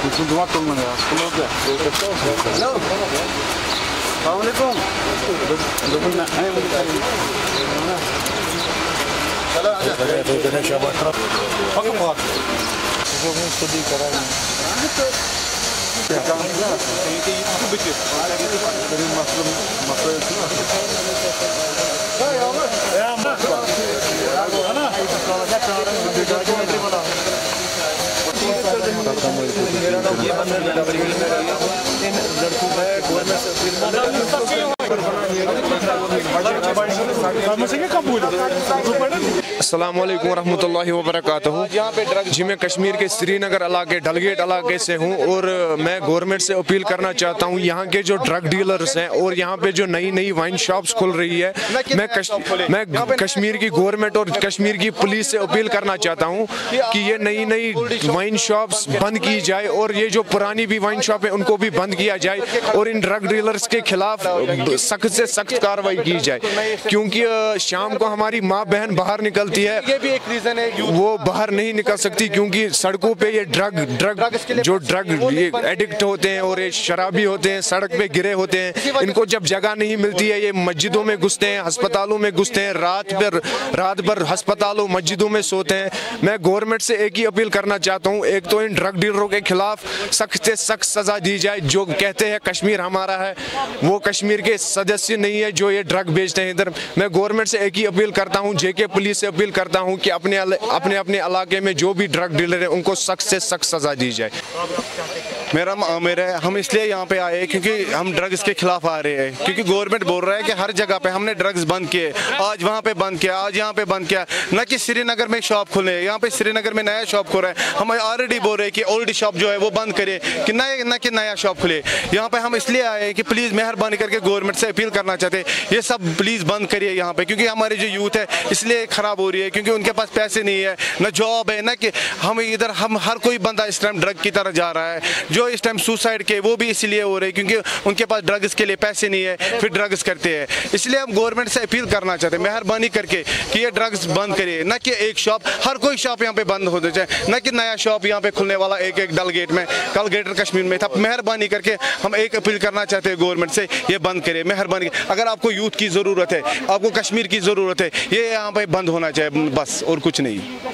अस्सलामुअलैकुम वरहमतुल्लाहि वबरकातुहू। जी मैं कश्मीर के श्रीनगर इलाके डलगेट इलाके से हूँ और मैं गवर्नमेंट से अपील करना चाहता हूँ, यहाँ के जो ड्रग डीलर्स हैं और यहाँ पे जो नई नई वाइन शॉप्स खुल रही है, मैं कश्मीर की गवर्नमेंट और कश्मीर की पुलिस से अपील करना चाहता हूँ कि ये नई नई वाइन शॉप्स बंद की जाए और ये जो पुरानी भी वाइन शॉप है उनको भी बंद किया जाए और इन ड्रग डीलर्स के खिलाफ सख्त से सख्त कार्रवाई की जाए, क्योंकि शाम को हमारी माँ बहन बाहर निकलती है, ये भी एक रीजन है वो बाहर नहीं निकल सकती क्योंकि सड़कों पे ये ड्रग ये एडिक्ट होते हैं और ये शराबी होते हैं, सड़क पे गिरे होते हैं। इनको जब जगह नहीं मिलती है ये मस्जिदों में घुसते हैं, अस्पतालों में घुसते हैं, रात भर अस्पतालों मस्जिदों में सोते हैं। मैं गवर्नमेंट से एक ही अपील करना चाहता हूँ, एक तो इन ड्रग डीलरों के खिलाफ सख्त से सख्त सजा दी जाए। जो कहते हैं कश्मीर हमारा है, वो कश्मीर के सदस्य नहीं है जो ये ड्रग बेचते हैं इधर। मैं गवर्नमेंट से एक ही अपील करता हूँ, जेके पुलिस से अपील करता हूँ कि अपने इलाके में जो भी ड्रग डीलर है उनको सख्त से सख्त सजा दी जाए। मेरा आमिर है, हम इसलिए यहाँ पे आए क्योंकि हम ड्रग्स के खिलाफ आ रहे हैं, क्योंकि गवर्नमेंट बोल रहा है कि हर जगह पे हमने ड्रग्स बंद किए, आज वहाँ पे बंद किया, आज यहाँ पे बंद किया। न कि श्रीनगर में शॉप खुले, यहाँ पे श्रीनगर में नया शॉप खुल रहा है, हम ऑलरेडी बोल रहे हैं कि ओल्ड शॉप जो है वो बंद करे कि न कि नया शॉप खुले। यहाँ पे हम इसलिए आए हैं कि प्लीज़ मेहरबानी करके गवर्नमेंट से अपील करना चाहते हैं ये सब प्लीज़ बंद करिए यहाँ पे, क्योंकि हमारी जो यूथ है इसलिए ख़राब हो रही है, क्योंकि उनके पास पैसे नहीं है, न जॉब है, न कि हम इधर हम हर कोई बंदा इस टाइम ड्रग की तरफ जा रहा है। जो इस टाइम सुसाइड के वो भी इसलिए हो रहे हैं क्योंकि उनके पास ड्रग्स के लिए पैसे नहीं है, फिर ड्रग्स करते हैं। इसलिए हम गवर्नमेंट से अपील करना चाहते हैं मेहरबानी करके कि ये ड्रग्स बंद करिए, न कि एक शॉप, हर कोई शॉप यहाँ पे बंद हो जाए, न कि नया शॉप यहाँ पे खुलने वाला एक डलगेट में, कल ग्रेटर कश्मीर में था। मेहरबानी करके हम एक अपील करना चाहते हैं गवर्नमेंट से ये बंद करिए मेहरबानी। अगर आपको यूथ की ज़रूरत है, आपको कश्मीर की ज़रूरत है, ये यहाँ पे बंद होना चाहिए बस, और कुछ नहीं।